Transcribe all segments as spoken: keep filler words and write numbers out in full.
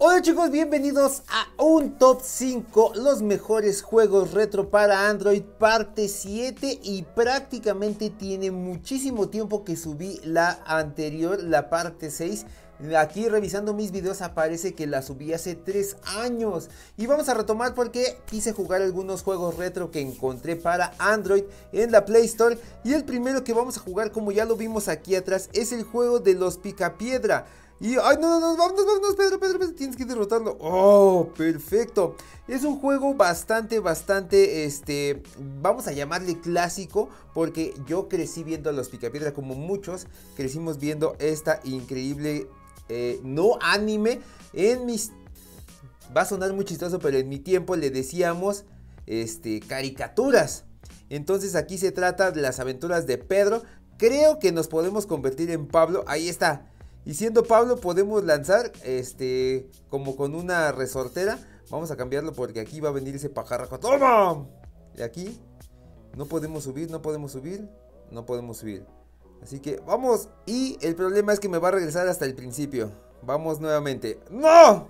Hola chicos, bienvenidos a un top cinco, los mejores juegos retro para Android, parte siete, y prácticamente tiene muchísimo tiempo que subí la anterior, la parte seis. Aquí revisando mis videos aparece que la subí hace tres años y vamos a retomar porque quise jugar algunos juegos retro que encontré para Android en la Play Store. Y el primero que vamos a jugar, como ya lo vimos aquí atrás, es el juego de los Picapiedra. Y, ay, no, no, no, vámonos, vámonos, Pedro, Pedro, Pedro, tienes que derrotarlo. Oh, perfecto. Es un juego bastante, bastante, este, vamos a llamarle clásico, porque yo crecí viendo a los Picapiedra, como muchos, crecimos viendo esta increíble, eh, no anime, en mis, va a sonar muy chistoso, pero en mi tiempo le decíamos, este, caricaturas. Entonces aquí se trata de las aventuras de Pedro. Creo que nos podemos convertir en Pablo, ahí está. Y siendo Pablo podemos lanzar, este, como con una resortera. Vamos a cambiarlo porque aquí va a venir ese pajarraco. ¡Toma! Y aquí no podemos subir, no podemos subir, no podemos subir. Así que vamos. Y el problema es que me va a regresar hasta el principio. Vamos nuevamente. ¡No!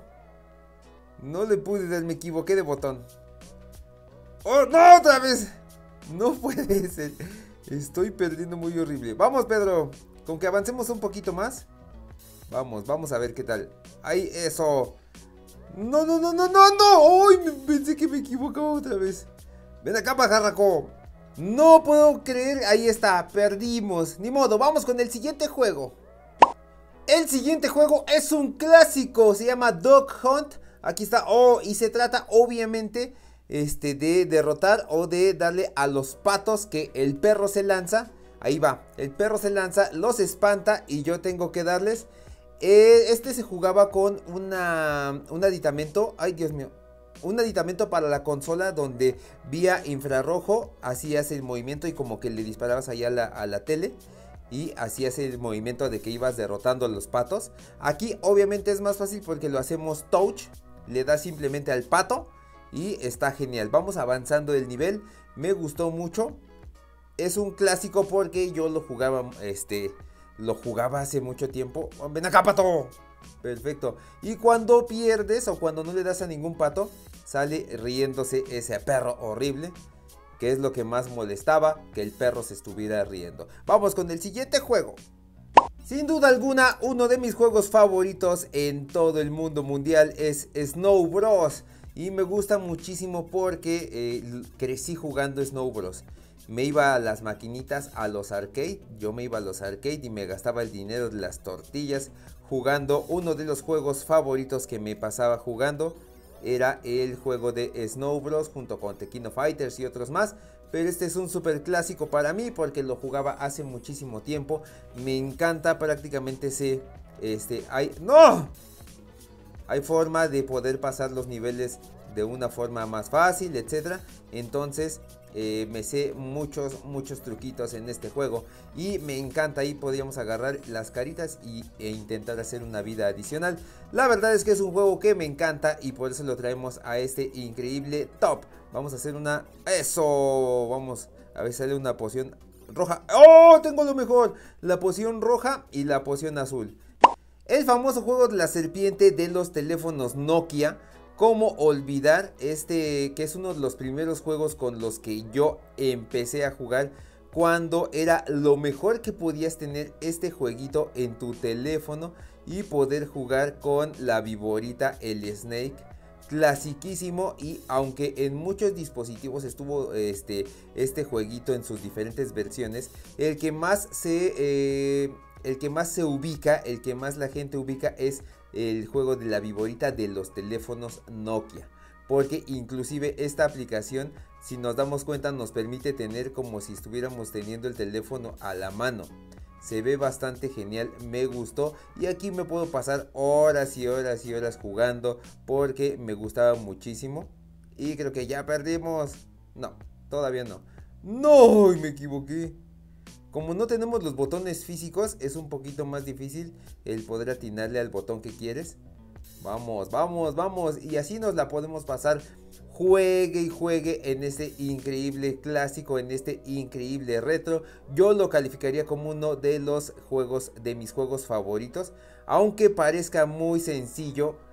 No le pude dar, me equivoqué de botón. ¡Oh, no! ¡Otra vez! No puede ser. Estoy perdiendo muy horrible. Vamos, Pedro. Con que avancemos un poquito más. Vamos, vamos a ver qué tal. ¡Ay, eso! ¡No, no, no, no, no, no! ¡Ay! Pensé que me equivocaba otra vez. ¡Ven acá, pajarraco! No puedo creer. Ahí está, perdimos. Ni modo, vamos con el siguiente juego. El siguiente juego es un clásico. Se llama Dog Hunt. Aquí está. Oh, y se trata obviamente este, de derrotar o de darle a los patos que el perro se lanza. Ahí va, el perro se lanza, los espanta y yo tengo que darles. Este se jugaba con una, un aditamento, ay Dios mío, un aditamento para la consola donde vía infrarrojo hacías el movimiento y como que le disparabas allá a la, a la tele y hacías el movimiento de que ibas derrotando a los patos. Aquí obviamente es más fácil porque lo hacemos touch, le das simplemente al pato y está genial. Vamos avanzando el nivel, me gustó mucho, es un clásico porque yo lo jugaba, este... Lo jugaba hace mucho tiempo. ¡Ven acá, pato! Perfecto. Y cuando pierdes o cuando no le das a ningún pato, sale riéndose ese perro horrible. Que es lo que más molestaba, que el perro se estuviera riendo. Vamos con el siguiente juego. Sin duda alguna, uno de mis juegos favoritos en todo el mundo mundial es Snow Bros. Y me gusta muchísimo porque eh, crecí jugando Snow Bros. Me iba a las maquinitas, a los arcade, yo me iba a los arcade y me gastaba el dinero de las tortillas jugando. Uno de los juegos favoritos que me pasaba jugando era el juego de Snow Bros junto con Tequino Fighters y otros más. Pero este es un super clásico para mí porque lo jugaba hace muchísimo tiempo. Me encanta prácticamente ese, este, hay, ¡no! Hay forma de poder pasar los niveles de una forma más fácil, etcétera. Entonces eh, me sé muchos, muchos truquitos en este juego. Y me encanta, ahí podríamos agarrar las caritas y, e intentar hacer una vida adicional. La verdad es que es un juego que me encanta y por eso lo traemos a este increíble top. Vamos a hacer una... ¡Eso! Vamos a ver si sale una poción roja. ¡Oh! Tengo lo mejor. La poción roja y la poción azul. El famoso juego de la serpiente de los teléfonos Nokia. ¿Cómo olvidar este, que es uno de los primeros juegos con los que yo empecé a jugar? Cuando era lo mejor que podías tener este jueguito en tu teléfono y poder jugar con la viborita, el Snake. Clasiquísimo, y aunque en muchos dispositivos estuvo este, este jueguito en sus diferentes versiones, el que más se... Eh, El que más se ubica, el que más la gente ubica es el juego de la viborita de los teléfonos Nokia. Porque inclusive esta aplicación, si nos damos cuenta, nos permite tener como si estuviéramos teniendo el teléfono a la mano. Se ve bastante genial, me gustó. Y aquí me puedo pasar horas y horas y horas jugando porque me gustaba muchísimo. Y creo que ya perdimos. No, todavía no. ¡No! Me equivoqué. Como no tenemos los botones físicos, es un poquito más difícil el poder atinarle al botón que quieres. Vamos, vamos, vamos. Y así nos la podemos pasar. Juegue y juegue en este increíble clásico, en este increíble retro. Yo lo calificaría como uno de los juegos, de mis juegos favoritos. Aunque parezca muy sencillo,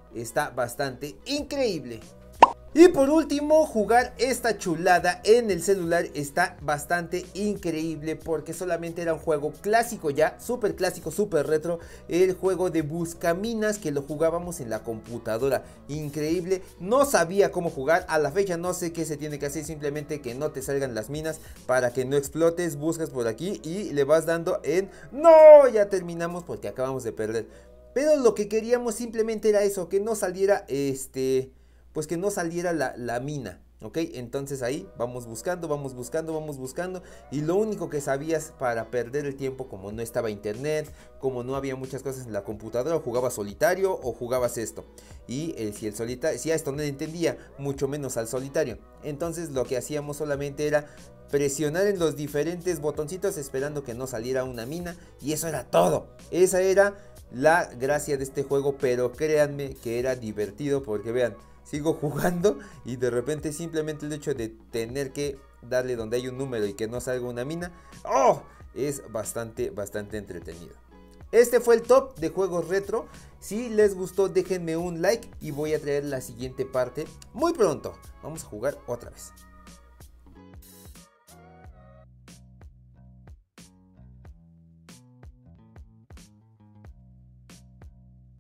está bastante increíble. Y por último, jugar esta chulada en el celular está bastante increíble porque solamente era un juego clásico ya, súper clásico, súper retro, el juego de Buscaminas que lo jugábamos en la computadora, increíble, no sabía cómo jugar, a la fecha no sé qué se tiene que hacer, simplemente que no te salgan las minas para que no explotes, buscas por aquí y le vas dando en... ¡No! Ya terminamos porque acabamos de perder, pero lo que queríamos simplemente era eso, que no saliera este... pues que no saliera la, la mina, ¿ok? Entonces ahí vamos buscando, vamos buscando, vamos buscando. Y lo único que sabías para perder el tiempo, como no estaba internet, como no había muchas cosas en la computadora, jugabas solitario o jugabas esto. Y eh, si el solitario, si a esto no le entendía, mucho menos al solitario. Entonces lo que hacíamos solamente era presionar en los diferentes botoncitos esperando que no saliera una mina. Y eso era todo. Esa era la gracia de este juego, pero créanme que era divertido porque vean, sigo jugando y de repente simplemente el hecho de tener que darle donde hay un número y que no salga una mina, ¡oh! Es bastante, bastante entretenido. Este fue el top de juegos retro. Si les gustó, déjenme un like y voy a traer la siguiente parte muy pronto. Vamos a jugar otra vez.